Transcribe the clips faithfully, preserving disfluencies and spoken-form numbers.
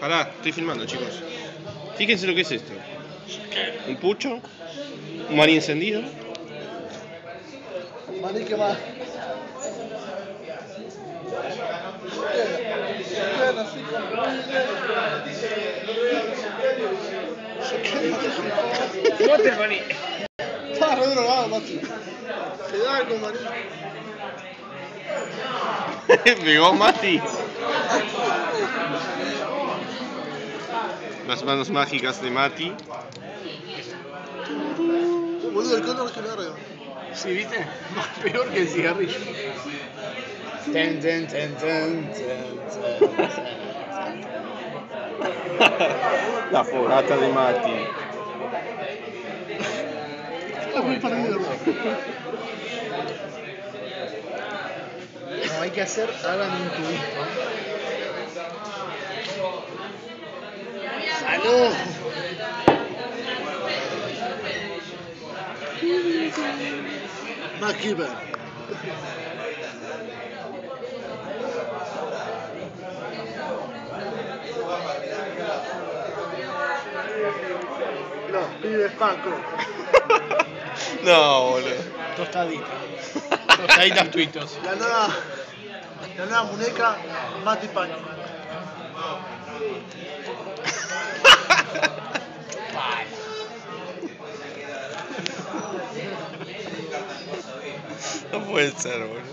Pará, estoy filmando, chicos. Fíjense lo que es esto. Un pucho, un maní encendido. Maní que va. Se quedan así como ¿Cómo te maní? Estaba re drogado, macho. Se da con maní. Pegó Mati. Las manos mágicas de Mati. Boludo, el color que larga. Sí, ¿viste? Más peor que el cigarrillo. Ten, ten, ten, ten, ten, ten. La fogata de Mati. Está muy perdido. No, hay que hacer, hagan un tubito. ¡Salud! MacGyver. Los pibes Paco. No, boludo. Tostadita. Tostaditas tuitos. La nueva, la nueva muñeca Mati Paco. No puede ser, boludo.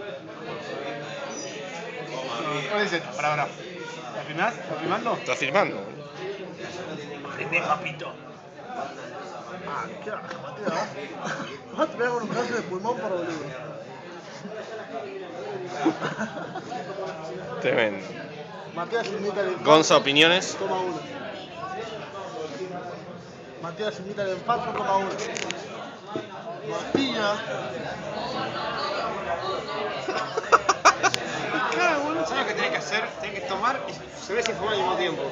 ¿Cuál es esta? Pará, pará. ¿La filmás? ¿Estás filmando? ¿Estás filmando, boludo? Prende, papito. Ah, qué asco, Matías. Vas a tener con un cáncer de pulmón por boludo. Tremendo. Matías imita el infarto. Gonza, opiniones. Toma uno. Matías imita el infarto, toma uno. Martilla. ¿Sabes lo que tenés que hacer? Tenés que tomar y se ve si fumar al mismo tiempo.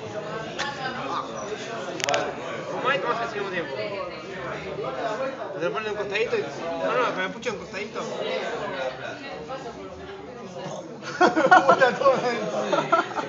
Fumar y tomás al mismo tiempo. Te lo pones un costadito y... No, no, pero me pucho un costadito. Vuela todo adentro.